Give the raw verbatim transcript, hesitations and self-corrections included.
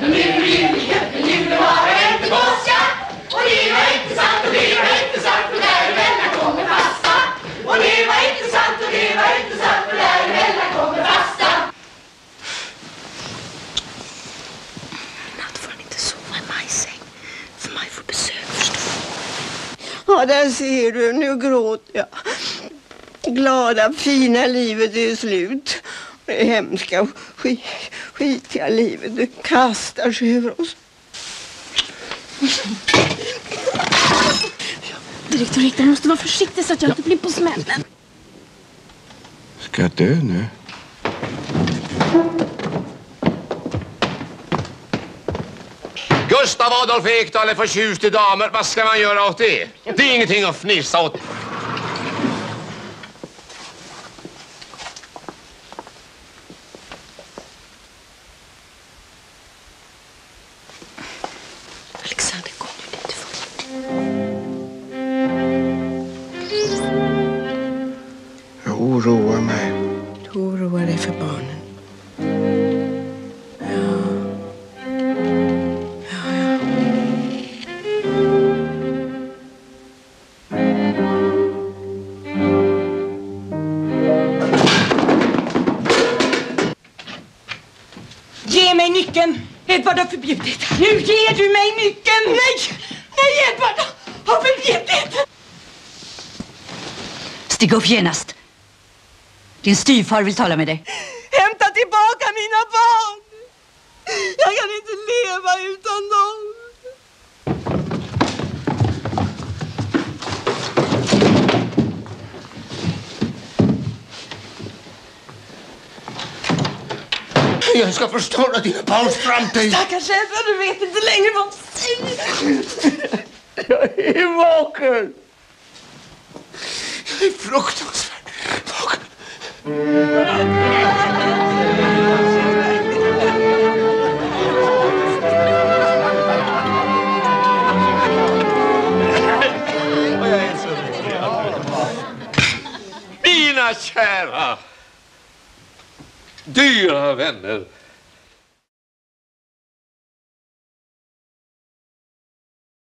Men nu är julen, men julen varar inte påska. Och det var inte sant, och det var inte sant, och där emellan kommer fasta. Och det var inte sant, och det var inte sant, och där emellan kommer fasta. Natt får han inte sova i majsäng, för maj får besök, förstår. Ja, där ser du, nu gråter jag. Glada, fina livet är slut. Det hemska, skit, skitiga livet, det kastar sig över oss. Direktor Rickard, du måste vara försiktig så att jag inte blir på smällen. Ska jag dö nu? Gustav Adolf Ekdahl är förtjust i damer. Vad ska man göra åt det? Det är ingenting att fnissa åt. Alexander, kom nu lite fort. Jag oroar mig. Du oroar dig för barnen. Ge mig nyckeln! Edvard har förbjudit. Nu ger du mig nyckeln! Nej! Nej, Edvard har förbjudit! Stig upp genast. Din styvfar vill tala med dig. Hämta tillbaka mina barn! Jag kan inte leva utan dem. Jag ska förstöra dina barns framtid. Stackars Edvard, du vet inte längre vad du säger. Jag är vaken. Jag är fruktansvärt vaken. Mina kära, dyra vänner.